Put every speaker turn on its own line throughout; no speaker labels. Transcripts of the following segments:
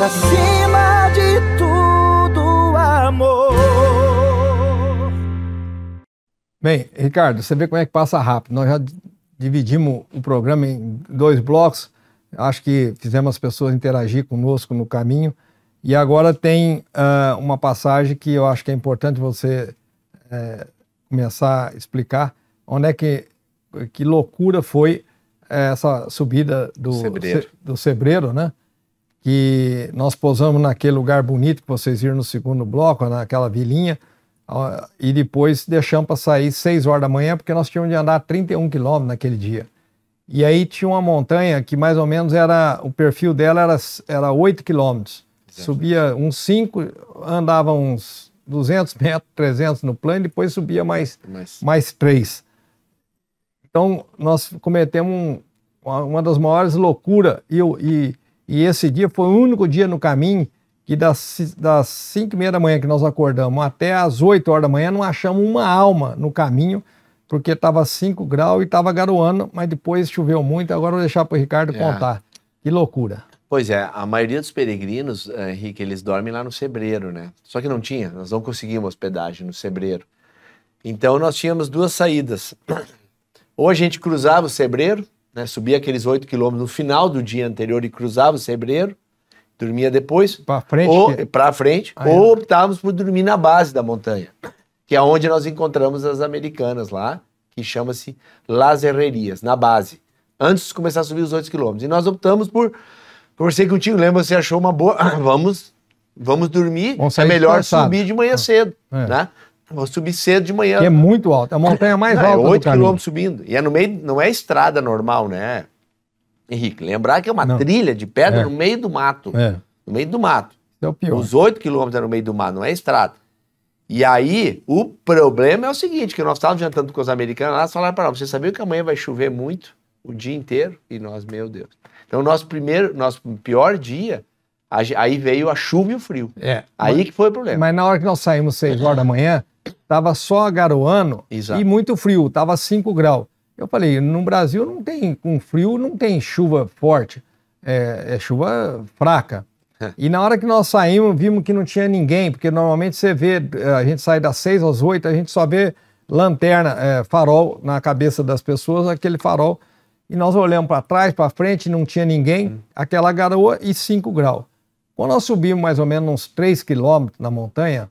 por acima de tudo, amor.
Bem, Ricardo, você vê como é que passa rápido. Nós já dividimos o programa em 2 blocos. Acho que fizemos as pessoas interagir conosco no caminho. E agora tem uma passagem que eu acho que é importante você começar a explicar. Onde é que loucura foi essa subida do Sebreiro, né? Que nós pousamos naquele lugar bonito que vocês viram no segundo bloco, naquela vilinha, e depois deixamos para sair 6 horas da manhã, porque nós tínhamos de andar 31 quilômetros naquele dia. E aí tinha uma montanha que mais ou menos o perfil dela era 8 quilômetros. Subia uns 5, andava uns 200 metros, 300 no plano, e depois subia mais 3. Então, nós cometemos uma das maiores loucuras, e esse dia foi o único dia no caminho que das 5h30 da manhã que nós acordamos até as 8 horas da manhã não achamos uma alma no caminho, porque estava 5 graus e estava garoando, mas depois choveu muito. Agora eu vou deixar para o Ricardo contar. Que loucura.
Pois é, a maioria dos peregrinos, Henrique, eles dormem lá no Sebreiro, né? Só que nós não conseguimos hospedagem no Sebreiro. Então nós tínhamos 2 saídas. Ou a gente cruzava o Sebreiro, né, subia aqueles 8 quilômetros no final do dia anterior e cruzava o Sebreiro, dormia depois, para frente, ou optávamos por dormir na base da montanha, que é onde nós encontramos as americanas lá, que chama-se Las Herrerias, na base, antes de começar a subir os 8 quilômetros. E nós optamos por conversei contigo, lembra, você achou uma boa, vamos dormir, é melhor subir de manhã cedo, né? Vou subir cedo de manhã.
Que é muito alto, é a montanha mais alta do
8 quilômetros subindo. E é no meio, não é estrada normal, né, Henrique? Lembrar que é uma trilha de pedra no meio do mato. No meio do mato.
É o pior.
Os 8 quilômetros é no meio do mato, não é estrada. E aí, o problema é o seguinte, que nós estávamos jantando com os americanos, lá falaram para nós, você sabia que amanhã vai chover muito, o dia inteiro? E nós, meu Deus. Então, nosso pior dia, aí veio a chuva e o frio. Aí que foi o problema.
Mas na hora que nós saímos 6 horas da manhã, tava só garoando e muito frio, tava 5 graus. Eu falei, no Brasil não tem, com frio não tem chuva forte, é chuva fraca. E na hora que nós saímos, vimos que não tinha ninguém, porque normalmente você vê, a gente sai das 6 às 8, a gente só vê lanterna, farol na cabeça das pessoas, aquele farol. E nós olhamos para trás, para frente, não tinha ninguém, aquela garoa e 5 graus. Quando nós subimos mais ou menos uns 3 quilômetros na montanha,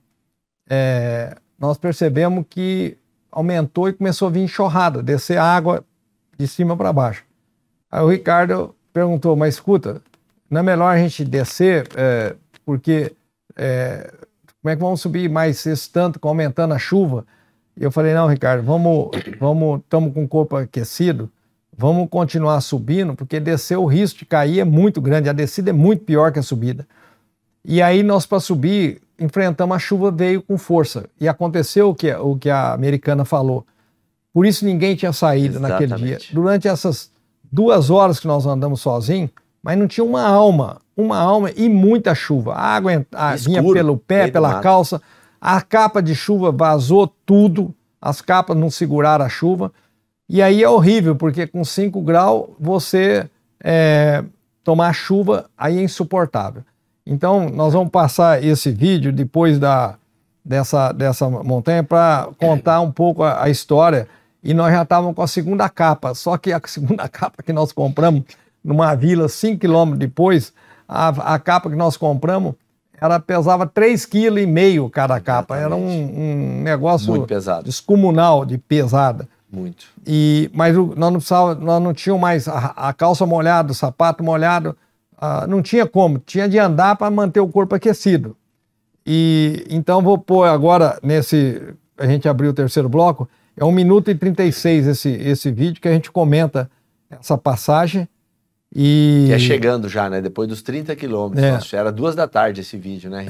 nós percebemos que aumentou e começou a vir enxurrada, descer água de cima para baixo. Aí o Ricardo perguntou, mas escuta, não é melhor a gente descer, porque como é que vamos subir mais esse tanto, aumentando a chuva? E eu falei, não, Ricardo, estamos com o corpo aquecido, vamos continuar subindo, porque descer o risco de cair é muito grande, a descida é muito pior que a subida. E aí nós, para subir, enfrentamos a chuva, veio com força. E aconteceu o que a americana falou. Por isso ninguém tinha saído naquele dia. Durante essas 2 horas que nós andamos sozinhos, mas não tinha uma alma e muita chuva. A água vinha pelo pé, pela calça, a capa de chuva vazou tudo, as capas não seguraram a chuva. E aí é horrível, porque com 5 graus você tomar chuva, aí é insuportável. Então nós vamos passar esse vídeo depois dessa montanha para contar um pouco a história. E nós já estávamos com a segunda capa, só que a segunda capa que nós compramos numa vila 5 quilômetros depois, a capa que nós compramos, ela pesava 3,5 kg cada capa. Era um negócio muito pesado, descomunal de pesada.
Muito.
Mas nós não tínhamos mais a calça molhada, o sapato molhado, não tinha como, tinha de andar para manter o corpo aquecido. E então vou pôr agora a gente abriu o terceiro bloco, é 1 minuto e 36 esse vídeo que a gente comenta essa passagem. Que
é chegando já, né? Depois dos 30 quilômetros. Era 2 da tarde esse vídeo, né?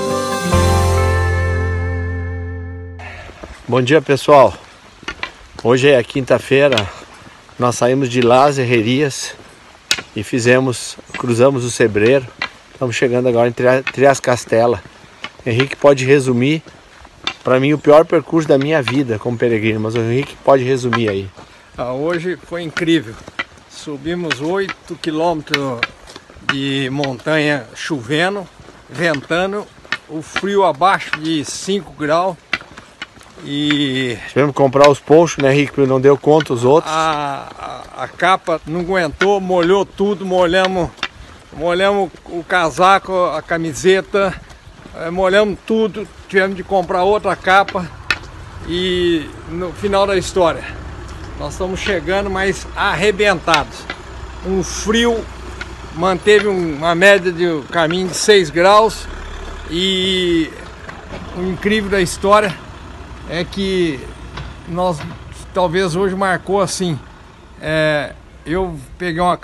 Bom dia, pessoal. Hoje é quinta-feira. Nós saímos de Las Herrerias e cruzamos o Sebreiro. Estamos chegando agora em Trias-Castela. Henrique pode resumir, para mim, o pior percurso da minha vida como peregrino, mas o Henrique pode resumir aí.
Hoje foi incrível. Subimos 8 quilômetros de montanha chovendo, ventando, o frio abaixo de 5 graus. E
tivemos que comprar os ponchos, né, Rick? Porque não deu conta os outros.
A capa não aguentou, molhou tudo, molhamos o casaco, a camiseta, molhamos tudo, tivemos de comprar outra capa. E no final da história, nós estamos chegando, mas arrebentados. Um frio, manteve uma média de caminho de 6 graus. E o incrível da história é que nós, talvez hoje marcou assim, eu peguei uma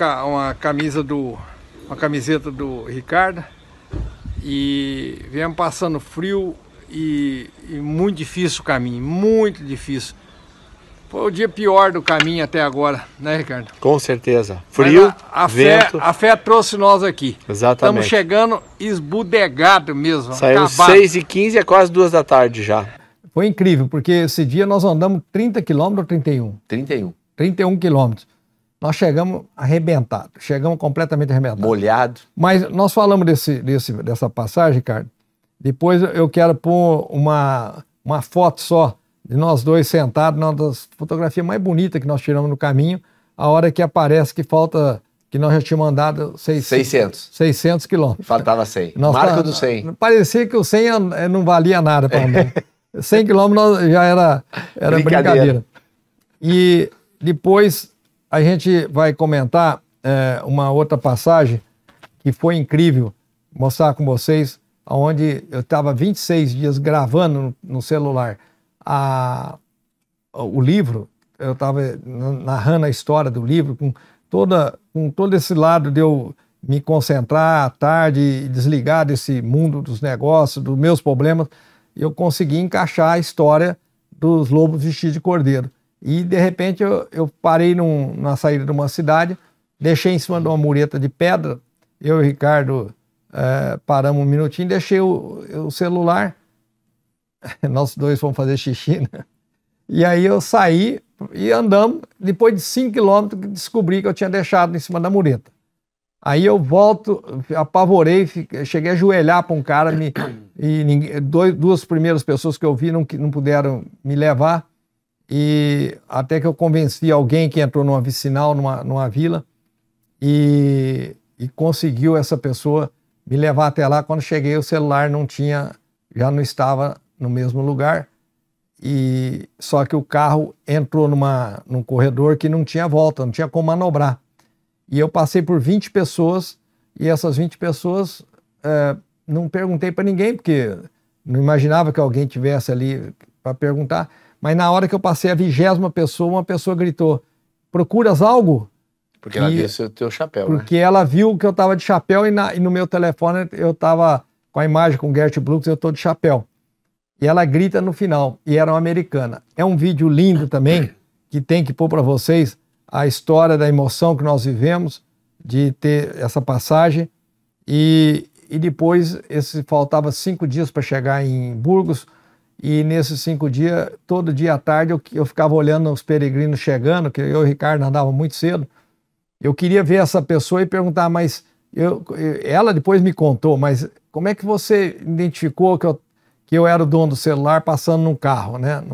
camiseta do Ricardo e viemos passando frio e muito difícil o caminho, muito difícil. Foi o dia pior do caminho até agora, né, Ricardo?
Com certeza. Frio, vento.
A fé trouxe nós aqui.
Exatamente.
Estamos chegando esbudegado mesmo.
Saímos 6h15 e é quase 2 da tarde já.
Foi incrível, porque esse dia nós andamos 30 quilômetros ou 31?
31.
31 quilômetros. Nós chegamos arrebentados, chegamos completamente arrebentados.
Molhado.
Mas nós falamos dessa passagem, Ricardo. Depois eu quero pôr uma foto só de nós dois sentados, uma das fotografias mais bonitas que nós tiramos no caminho, a hora que aparece que falta, que nós já tínhamos andado 600 quilômetros.
Faltava 100. Marca do 100.
Parecia que o 100 não valia nada para mim. 100 quilômetros já era brincadeira. E depois a gente vai comentar uma outra passagem que foi incrível, mostrar com vocês, onde eu estava 26 dias gravando no celular o livro. Eu estava narrando a história do livro com todo esse lado de eu me concentrar à tarde e desligar desse mundo dos negócios, dos meus problemas. Eu consegui encaixar a história dos lobos vestidos de cordeiro. E, de repente, eu parei na saída de uma cidade, deixei em cima de uma mureta de pedra, eu e o Ricardo paramos um minutinho, deixei o celular, nós dois fomos fazer xixi, né? E aí eu saí e andamos, depois de 5 quilômetros, descobri que eu tinha deixado em cima da mureta. Aí eu volto, apavorei, cheguei a ajoelhar para um cara, duas primeiras pessoas que eu vi não puderam me levar, e até que eu convenci alguém que entrou numa vicinal, numa vila, e conseguiu essa pessoa me levar até lá. Quando cheguei, o celular já não estava no mesmo lugar, e só que o carro entrou num corredor que não tinha volta, não tinha como manobrar. E eu passei por 20 pessoas, e essas 20 pessoas não perguntei para ninguém, porque não imaginava que alguém tivesse ali para perguntar. Mas na hora que eu passei a 20ª pessoa, uma pessoa gritou: "Procuras algo?"
Porque ela viu o teu chapéu,
porque ela viu que eu estava de chapéu, e no meu telefone eu estava com a imagem com Gert Brooks, eu estou de chapéu. E ela grita no final, e era uma americana. É um vídeo lindo também, que tem que pôr para vocês a história da emoção que nós vivemos de ter essa passagem. E depois, faltava 5 dias para chegar em Burgos, e nesses 5 dias, todo dia à tarde, eu ficava olhando os peregrinos chegando, que eu e o Ricardo andavam muito cedo. Eu queria ver essa pessoa e perguntar, mas ela depois me contou, mas como é que você identificou que eu era o dono do celular passando num carro, né?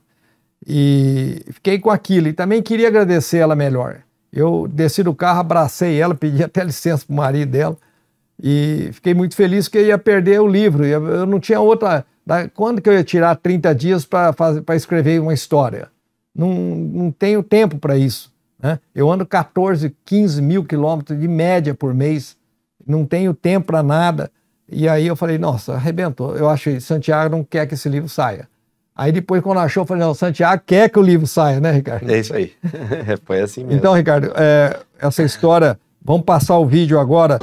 E fiquei com aquilo, e também queria agradecer ela melhor. Eu desci do carro, abracei ela, pedi até licença para o marido dela, e fiquei muito feliz que eu ia perder o livro. Eu não tinha outra... Quando que eu ia tirar 30 dias para escrever uma história? Não tenho tempo para isso, né? Eu ando 14, 15 mil quilômetros de média por mês, não tenho tempo para nada. E aí eu falei, nossa, arrebentou. Eu achei, Santiago não quer que esse livro saia. Aí depois, quando achou, eu falei, não, Santiago quer que o livro saia, né, Ricardo?
É isso aí. Foi assim mesmo.
Então, Ricardo, essa história, vamos passar o vídeo agora.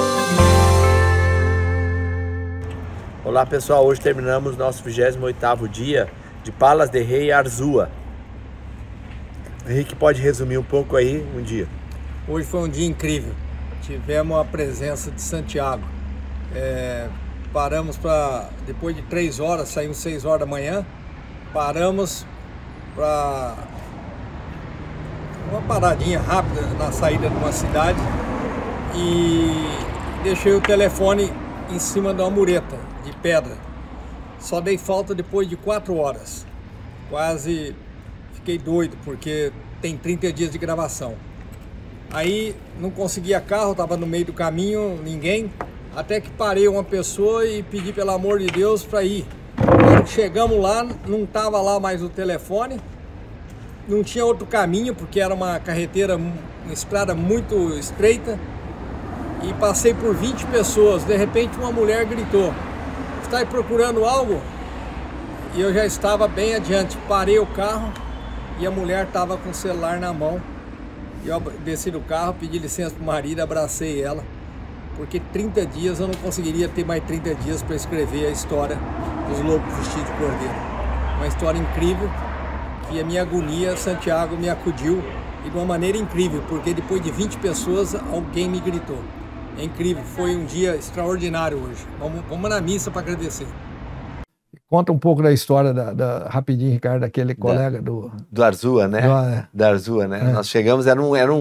Olá, pessoal. Hoje terminamos nosso 28º dia de Palas de Rei Arzua. Henrique, pode resumir um pouco aí um dia?
Hoje foi um dia incrível. Tivemos a presença de Santiago. Paramos depois de 3 horas, saímos 6 horas da manhã, paramos para uma paradinha rápida na saída de uma cidade,
e deixei o telefone em cima de uma mureta de pedra. Só dei falta depois de 4 horas. Quase fiquei doido, porque tem 30 dias de gravação. Aí não conseguia carro, estava no meio do caminho, ninguém. Até que parei uma pessoa e pedi pelo amor de Deus para ir. Quando chegamos lá, não estava lá mais o telefone. Não tinha outro caminho, porque era uma carreteira, uma estrada muito estreita. E passei por 20 pessoas. De repente uma mulher gritou: "Está aí procurando algo?" E eu já estava bem adiante. Parei o carro e a mulher estava com o celular na mão. Eu desci do carro, pedi licença para o marido, abracei ela. Porque 30 dias eu não conseguiria ter mais 30 dias para escrever a história dos lobos vestidos de cordeiro. Uma história incrível, que a minha agonia, Santiago me acudiu e de uma maneira incrível, porque depois de 20 pessoas, alguém me gritou. É incrível, foi um dia extraordinário hoje. Vamos na missa para agradecer.
Conta um pouco da história rapidinho, Ricardo, daquele colega do
Arzua, né? Do Arzua, né? Nós chegamos, era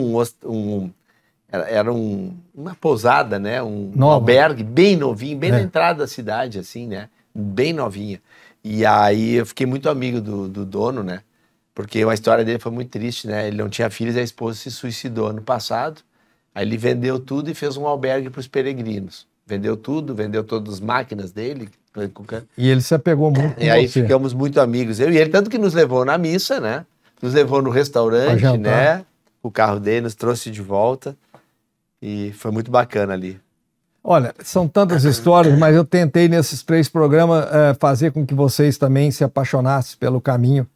uma pousada, né? Um albergue bem novinho, bem na entrada da cidade, assim, né? Bem novinha. E aí eu fiquei muito amigo do dono, né? Porque a história dele foi muito triste, né? Ele não tinha filhos e a esposa se suicidou ano passado. Aí ele vendeu tudo e fez um albergue para os peregrinos. Vendeu tudo, vendeu todas as máquinas dele.
E ele se apegou muito com
E aí
você.
ficamos muito amigos. Eu e ele, tanto que nos levou na missa, né? Nos levou no restaurante, né? O carro dele nos trouxe de volta. E foi muito bacana ali.
Olha, são tantas histórias, mas eu tentei nesses 3 programas fazer com que vocês também se apaixonassem pelo caminho.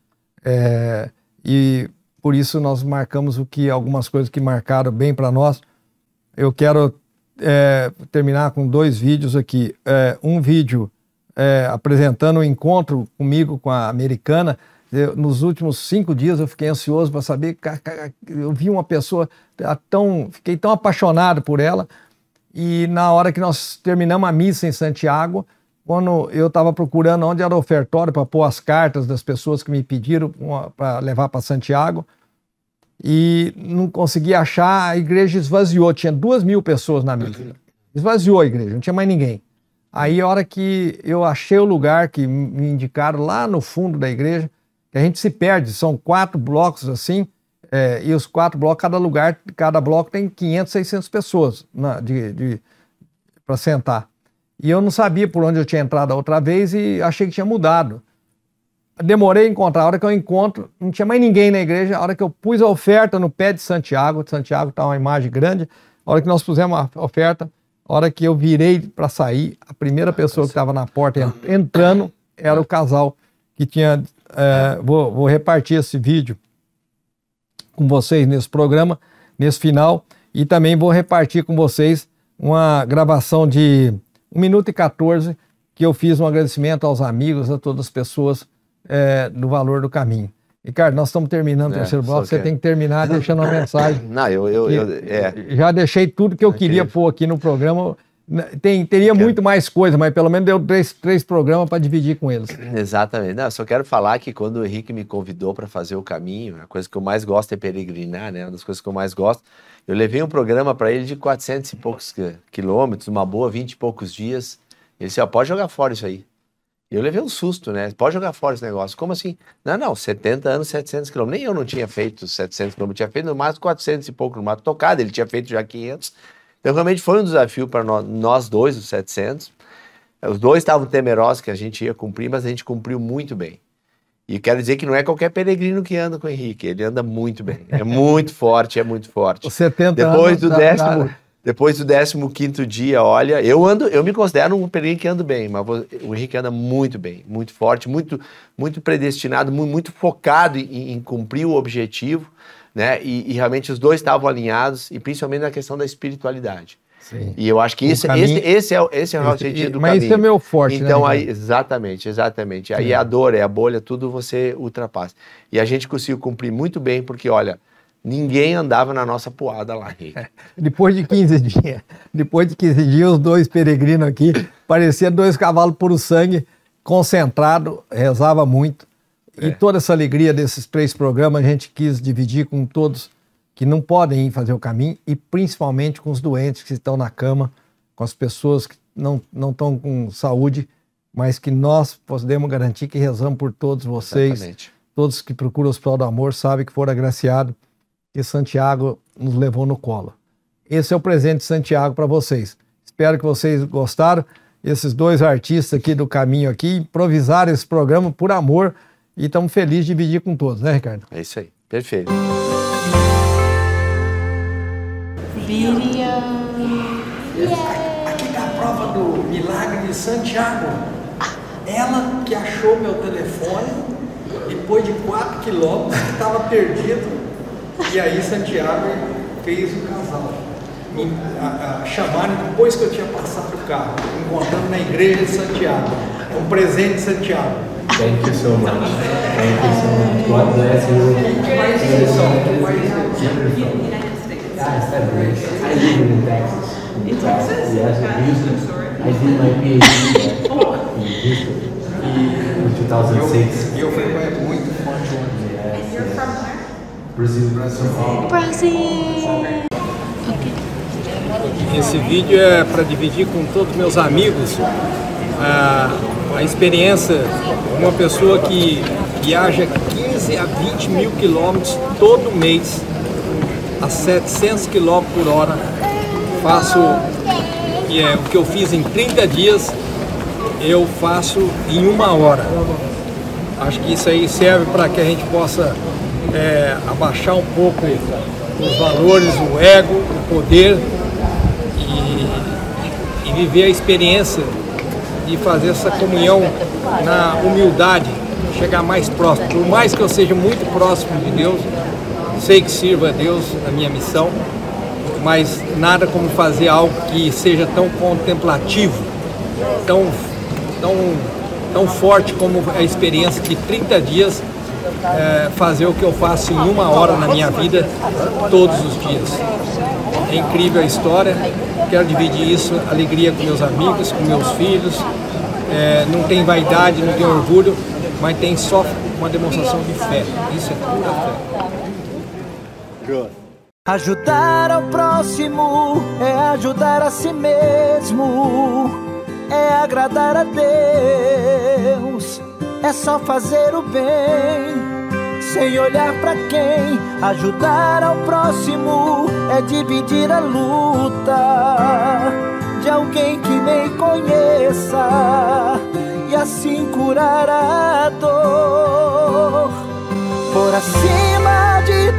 E por isso nós marcamos algumas coisas que marcaram bem para nós. Eu quero terminar com 2 vídeos aqui. Um vídeo apresentando o encontro comigo com a americana. Nos últimos 5 dias eu fiquei ansioso para saber. Eu vi uma pessoa fiquei tão apaixonado por ela. E na hora que nós terminamos a missa em Santiago, quando eu estava procurando onde era o ofertório para pôr as cartas das pessoas que me pediram para levar para Santiago, e não conseguia achar, a igreja esvaziou. Tinha 2.000 pessoas na missa. Esvaziou a igreja, não tinha mais ninguém. Aí a hora que eu achei o lugar que me indicaram lá no fundo da igreja, que a gente se perde, são 4 blocos assim, e os 4 blocos, cada bloco tem 500, 600 pessoas para sentar. E eu não sabia por onde eu tinha entrado a outra vez e achei que tinha mudado. Demorei a encontrar, a hora que eu encontro, não tinha mais ninguém na igreja. A hora que eu pus a oferta no pé de Santiago está uma imagem grande, a hora que nós pusemos a oferta, a hora que eu virei para sair, a primeira pessoa que estava na porta entrando era o casal que tinha... vou repartir esse vídeo com vocês nesse programa, nesse final, e também vou repartir com vocês uma gravação de 1 minuto e 14, que eu fiz um agradecimento aos amigos, a todas as pessoas do valor do caminho. Ricardo, nós estamos terminando o terceiro bloco, você tem que terminar deixando uma mensagem.
Não,
Já deixei tudo que eu queria pôr aqui no programa. Teria muito mais coisa, mas pelo menos deu 3 programas para dividir com eles.
Exatamente. Não, eu só quero falar que quando o Henrique me convidou para fazer o caminho, a coisa que eu mais gosto é peregrinar, né? Uma das coisas que eu mais gosto. Eu levei um programa para ele de 400 e poucos quilômetros, uma boa 20 e poucos dias. Ele disse: pode jogar fora isso aí. E eu levei um susto, né? Pode jogar fora esse negócio. Como assim? Não, 70 anos, 700 quilômetros. Nem eu não tinha feito 700 quilômetros, tinha feito no máximo 400 e pouco no mato tocado, ele tinha feito já 500. Então, realmente foi um desafio para nós dois, os 700. Os dois estavam temerosos que a gente ia cumprir, mas a gente cumpriu muito bem. E quero dizer que não é qualquer peregrino que anda com o Henrique, ele anda muito bem. É muito forte, é muito forte.
Os 70
Depois do 15º dia, olha, eu me considero um peregrino que ando bem, mas o Henrique anda muito bem, muito forte, muito predestinado, muito focado em cumprir o objetivo, né? E realmente os dois estavam alinhados, e principalmente na questão da espiritualidade.
Sim.
E eu acho que esse é o sentido do caminho.
Mas isso é meu forte,
então,
né?
Aí, exatamente. Aí a dor, a bolha, tudo você ultrapassa. E a gente conseguiu cumprir muito bem, porque, olha, ninguém andava na nossa poada lá.
Depois de 15 dias, os dois peregrinos aqui, parecia 2 cavalos puro sangue, concentrado, rezava muito. E toda essa alegria desses 3 programas a gente quis dividir com todos que não podem ir fazer o caminho, e principalmente com os doentes que estão na cama, com as pessoas que não estão com saúde, mas que nós podemos garantir que rezamos por todos vocês. Exatamente. Todos que procuram o Hospital do Amor sabem que foram agraciados, que Santiago nos levou no colo. Esse é o presente de Santiago para vocês. Espero que vocês gostaram. Esses dois artistas aqui do caminho aqui improvisaram esse programa por amor e estamos felizes de dividir com todos, né, Ricardo?
É isso aí, perfeito.
Aqui tá a prova do milagre de Santiago. Ela que achou meu telefone depois de 4 quilômetros, que estava perdido. E aí Santiago fez o casal. Me chamaram depois que eu tinha passado o carro, encontrando na igreja de Santiago. É um presente de Santiago.
Thank you so much. Thank you so much. God bless you.
Que país eles são?
I live in Texas.
In Texas?
Yes, in Houston. I did my PhD in Houston in 2006.
E eu fui muito forte ontem.
And you're from where?
Brazil.
Brazil.
Esse vídeo é para dividir com todos meus amigos a experiência de uma pessoa que viaja 15 a 20 mil quilômetros todo mês a 700 km por hora. Faço o que eu fiz em 30 dias, eu faço em 1 hora. Acho que isso aí serve para que a gente possa abaixar um pouco os valores, o ego, o poder e viver a experiência de fazer essa comunhão na humildade, chegar mais próximo. Por mais que eu seja muito próximo de Deus, sei que sirva a Deus na minha missão, mas nada como fazer algo que seja tão contemplativo, tão forte como a experiência de 30 dias, fazer o que eu faço em 1 hora na minha vida, todos os dias. É incrível a história, quero dividir isso, alegria com meus amigos, com meus filhos. Não tem vaidade, não tem orgulho, mas tem só uma demonstração de fé. Isso é pura fé.
Ajudar ao próximo é ajudar a si mesmo, é agradar a Deus, é só fazer o bem, sem olhar pra quem. Ajudar ao próximo é dividir a luta de alguém que nem conheça e assim curar a dor. Por acima de